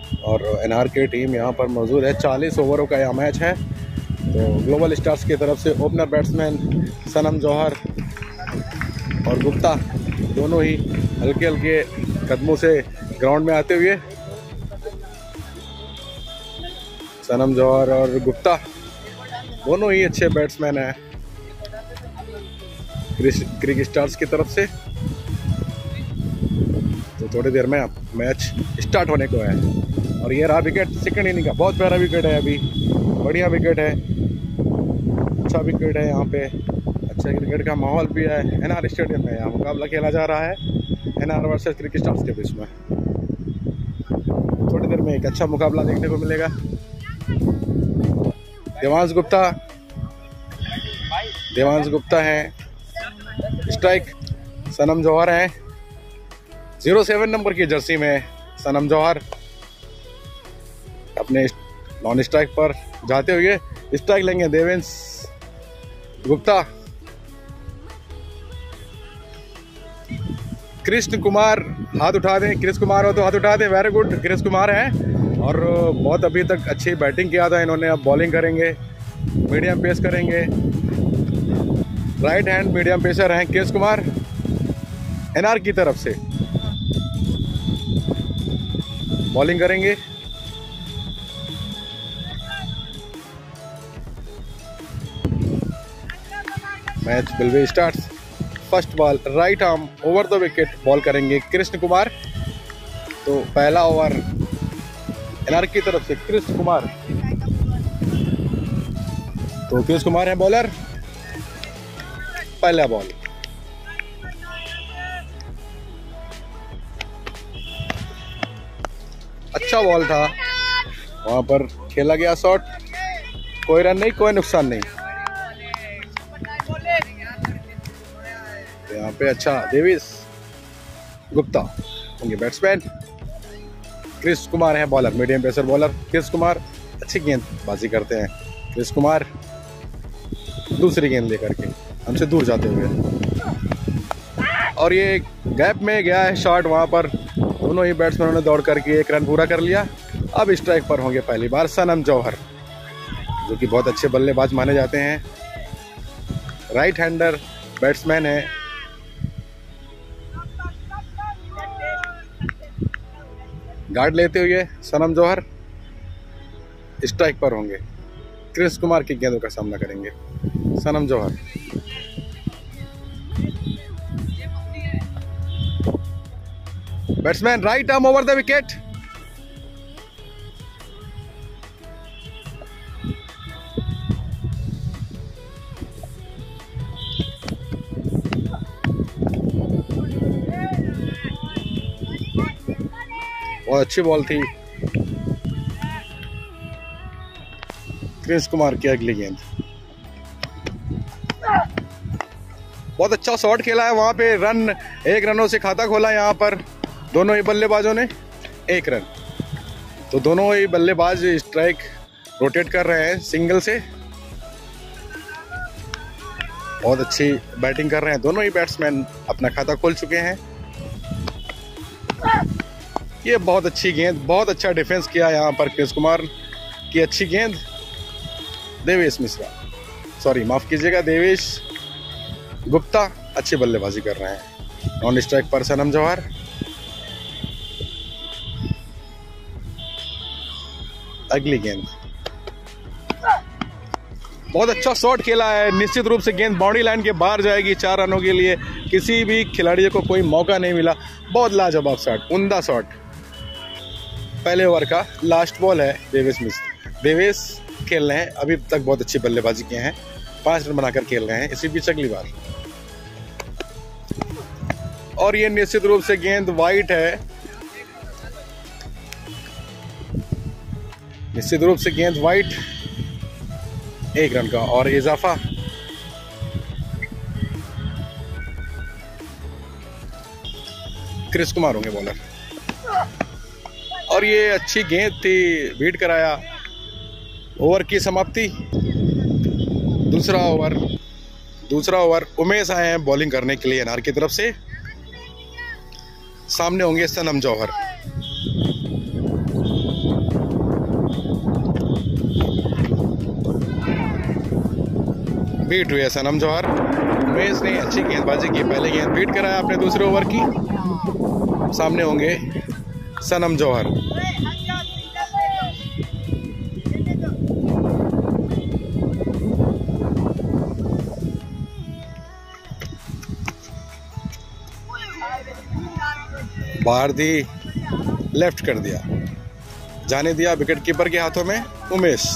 और एनआर की टीम यहाँ पर मौजूद है। 40 ओवरों का यह मैच है। तो ग्लोबल स्टार्स की तरफ से ओपनर बैट्समैन सनम जौहर और गुप्ता दोनों ही हल्के हल्के कदमों से ग्राउंड में आते हुए। सनम जौहर और गुप्ता दोनों ही अच्छे बैट्समैन हैं क्रिक स्टार्स की तरफ से। तो थोड़ी देर में मैच स्टार्ट होने को है। और ये रहा विकेट सेकंड इनिंग का। बहुत प्यारा विकेट है, अभी बढ़िया विकेट है, अच्छा विकेट है। यहाँ पे अच्छा क्रिकेट का माहौल भी है। एनआर स्टेडियम में यहाँ मुकाबला खेला जा रहा है एनआर वर्सेस क्रिक स्टार्स के बीच में। थोड़ी देर में एक अच्छा मुकाबला देखने को मिलेगा। देवांश गुप्ता हैं स्ट्राइक, सनम जौहर हैं 07 नंबर की जर्सी में। सनम जौहर अपने नॉन स्ट्राइक पर जाते हुए स्ट्राइक लेंगे। देवेंश गुप्ता, कृष्ण कुमार हाथ उठा दें। कृष्ण कुमार हो तो हाथ उठा दें। वेरी गुड, कृष्ण कुमार हैं और बहुत अभी तक अच्छी बैटिंग किया था इन्होंने। अब बॉलिंग करेंगे, मीडियम पेस करेंगे। राइट हैंड मीडियम पेसर हैं कृष्ण कुमार एनआर की तरफ से। बॉलिंग करेंगे। Match will be starts. First ball right arm over the wicket ball करेंगे कृष्ण कुमार। तो पहला ओवर एनआर की तरफ से कृष्ण कुमार। तो कृष्ण कुमार है बॉलर। पहला बॉल अच्छा बॉल था, वहां पर खेला गया शॉट। कोई रन नहीं, कोई नुकसान नहीं। यहाँ पे अच्छा देवेश गुप्ता होंगे बैट्समैन। कृष्ण कुमार है bowler, medium pacer bowler Krishna Kumar. अच्छी गेंदबाजी करते हैं कृष्ण कुमार। दूसरी गेंद लेकर के हमसे दूर जाते हुए और ये गैप में गया है शॉट। वहां पर दोनों ही बैट्समैनों ने दौड़ करके एक रन पूरा कर लिया। अब स्ट्राइक पर होंगे पहली बार सनम जौहर, जो कि बहुत अच्छे बल्लेबाज माने जाते हैं। राइट हैंडर बैट्समैन है। गार्ड लेते हुए सनम जौहर स्ट्राइक पर होंगे। कृष्ण कुमार की गेंदों का सामना करेंगे Sanam Johar. Batsman right arm over the wicket. बहुत अच्छी बॉल थी। कृष्ण कुमार की अगली गेंद। बहुत अच्छा शॉट खेला है वहां पे। रन 1 रनों से खाता खोला यहाँ पर दोनों ही बल्लेबाजों ने। 1 रन। तो दोनों ही बल्लेबाज स्ट्राइक रोटेट कर रहे हैं सिंगल से। बहुत अच्छी बैटिंग कर रहे हैं दोनों ही बैट्समैन। अपना खाता खोल चुके हैं। ये बहुत अच्छी गेंद, बहुत अच्छा डिफेंस किया यहाँ पर कृष्ण कुमार की अच्छी गेंद। देवेश मिश्रा, सॉरी माफ कीजिएगा, देवेश गुप्ता अच्छी बल्लेबाजी कर रहे हैं। नॉन स्ट्राइक पर सनम जौहर। अगली गेंद। बहुत अच्छा शॉट खेला है। निश्चित रूप से गेंद बाउंड्री लाइन के बाहर जाएगी 4 रनों के लिए। किसी भी खिलाड़ी को कोई मौका नहीं मिला। बहुत लाजवाब शॉट, उम्दा शॉट। पहले ओवर का लास्ट बॉल है। देवेश खेल रहे हैं, अभी तक बहुत अच्छी बल्लेबाजी किए हैं। 5 रन बनाकर खेल रहे हैं इसी बीच अगली बार। और ये निश्चित रूप से गेंद वाइड है। निश्चित रूप से गेंद वाइड। 1 रन का और इजाफा। कृष्ण कुमार होंगे बॉलर। और ये अच्छी गेंद थी, बीट कराया। ओवर की समाप्ति। दूसरा ओवर उमेश आए हैं बॉलिंग करने के लिए एनआर की तरफ से। सामने होंगे सनम जौहर। बीट हुई है सनम जौहर। उमेश ने अच्छी गेंदबाजी की, पहले गेंद बीट कराया अपने दूसरे ओवर की। सामने होंगे सनम जौहर। बाहर दी, लेफ्ट कर दिया, जाने दिया विकेट कीपर के हाथों में। उमेश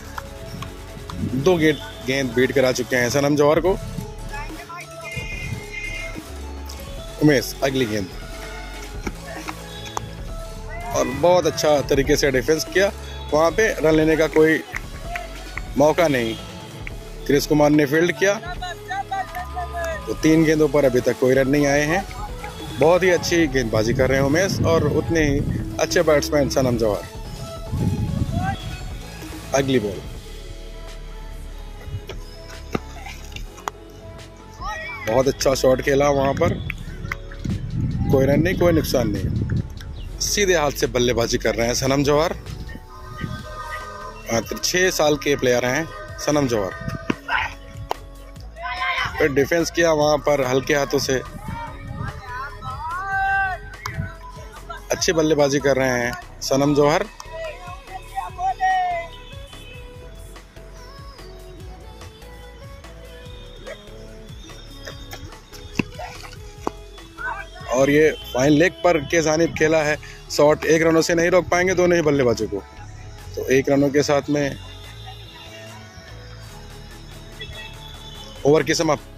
2 गेंद बीट करा चुके हैं सनम जौहर को। उमेश अगली गेंद, और बहुत अच्छा तरीके से डिफेंस किया, वहां पे रन लेने का कोई मौका नहीं। क्रिस कुमार ने फील्ड किया, तो 3 गेंदों पर अभी तक कोई रन नहीं आए हैं। बहुत ही अच्छी गेंदबाजी कर रहे हैं उमेश, और उतने ही अच्छे बैट्समैन सनम जौहर। अगली बॉल, बहुत अच्छा शॉट खेला, वहां पर कोई रन नहीं, कोई नुकसान नहीं। सीधे हाथ से बल्लेबाजी कर रहे हैं सनम जौहर। 6 साल के प्लेयर हैं सनम जौहर। फिर डिफेंस किया वहां पर हल्के हाथों से, अच्छी बल्लेबाजी कर रहे हैं सनम जौहर। और ये फाइन लेग पर के जानिब खेला है शॉट। 1 रनों से नहीं रोक पाएंगे दोनों ही बल्लेबाजों को, तो 1 रनों के साथ में ओवर की समाप्ति।